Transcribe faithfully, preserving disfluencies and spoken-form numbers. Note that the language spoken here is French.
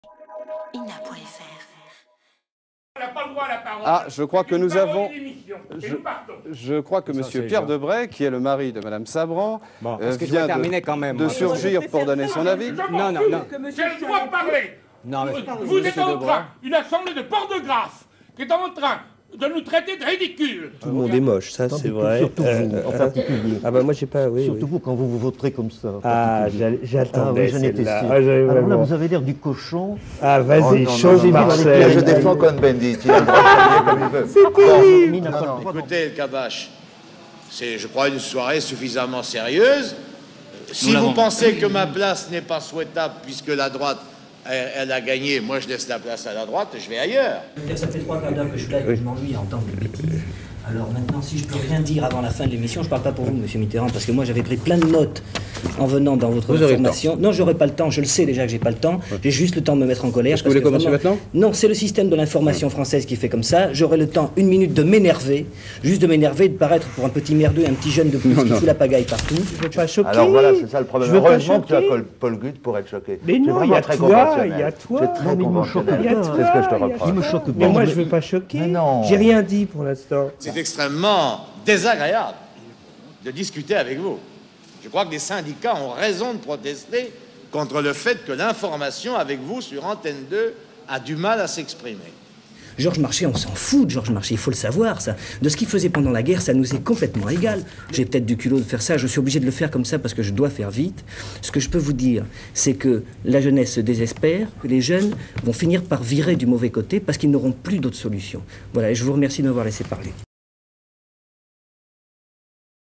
ina point F R. On n'a pas le droit à la parole. Ah, je crois que nous avons... Je, Je, je crois que Ça, Monsieur c'est Pierre genre. Debray, qui est le mari de Madame Sabran, Bon, euh, est-ce que je vient dois terminer de, quand même de moi surgir pour donner son avis. Non, non, non. J'ai le droit de parler. Non, mais Vous êtes Monsieur en Debray. train, une assemblée de Port-de-Grâce, qui est en train de nous traiter de ridicules. Tout le monde est moche, ça c'est vrai. Surtout vous, Euh, en euh, particulier. Ah bah moi j'ai pas, oui. Surtout oui. vous, quand vous vous voterez comme ça. en Ah, particulier. j'all- Ah j'attendais oui, j'en étais celle-là. sûr. Ah, j'avais Alors là, vraiment- vous avez l'air du cochon. Ah Oh, vas-y, non, chose non, non, Marseille. Marseille, je défends Cohn-Bendit, il a le droit de s'habiller comme il veut. C'est terrible. Mis n'a Non, pas non. le droit d'en- Écoutez, le Kabash, c'est, je crois, une soirée suffisamment sérieuse. Si vous pensez que ma place n'est pas souhaitable puisque la droite, elle, elle a gagné, moi je laisse la place à la droite et je vais ailleurs. Ça fait trois quarts d'heure que je suis là et que je m'ennuie à entendre des bêtises. Alors maintenant, si je peux rien dire avant la fin de l'émission, je parle pas pour vous, Monsieur Mitterrand, parce que moi j'avais pris plein de notes en venant dans votre Vous aurez le formation. Non, j'aurai pas le temps, je le sais déjà que j'ai pas le temps. J'ai juste le temps de me mettre en colère. Est-ce que vous parce voulez commencer vraiment- maintenant Non, c'est le système de l'information française qui fait comme ça. J'aurai le temps, une minute, de m'énerver, juste de m'énerver, de paraître pour un petit merdeux, un petit jeune de plus Non, qui non. fout la pagaille partout. Je veux pas choquer. Alors voilà, c'est ça le problème. Je veux pas Heureusement que tu as choquer. Paul- Paul Gut pour être choqué. Mais Tu es non, il y vraiment a très toi, conventionnel. il y a toi. Tu es très Non, mais il me choque conventionnel. Il y a bien. toi. C'est ce que je te il y a reproche. Il me toi. choque Mais bien. moi je veux pas choquer. Mais non. J'ai rien dit pour l'instant. C'est extrêmement désagréable de discuter avec vous. Je crois que les syndicats ont raison de protester contre le fait que l'information avec vous sur Antenne deux a du mal à s'exprimer. Georges Marchais, on s'en fout de Georges Marchais, il faut le savoir, ça. De ce qu'il faisait pendant la guerre, ça nous est complètement égal. J'ai peut-être du culot de faire ça, je suis obligé de le faire comme ça parce que je dois faire vite. Ce que je peux vous dire, c'est que la jeunesse se désespère, que les jeunes vont finir par virer du mauvais côté parce qu'ils n'auront plus d'autre solution. Voilà, et je vous remercie de m'avoir laissé parler.